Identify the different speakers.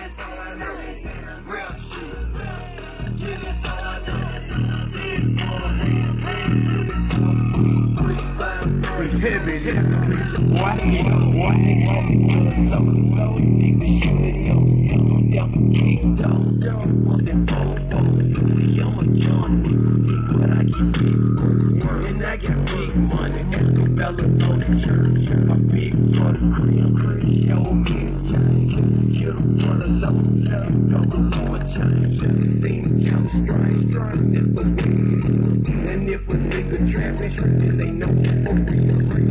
Speaker 1: that's all I know. Real shit. Yeah, that's all I know. 10 for a hand to the 4, 3, 5, 4. Heavy, what? Low, nigga, shoot it, I'm down for kick, dog. Once and 4, see, I'm a young nigga, but I keep big. And I got big money, ask a fella on the church. I'm big for the crib, show me the change. Get them for the low, double on change. This ain't count strange, this was weird. And if a nigga trapping, then they know for real.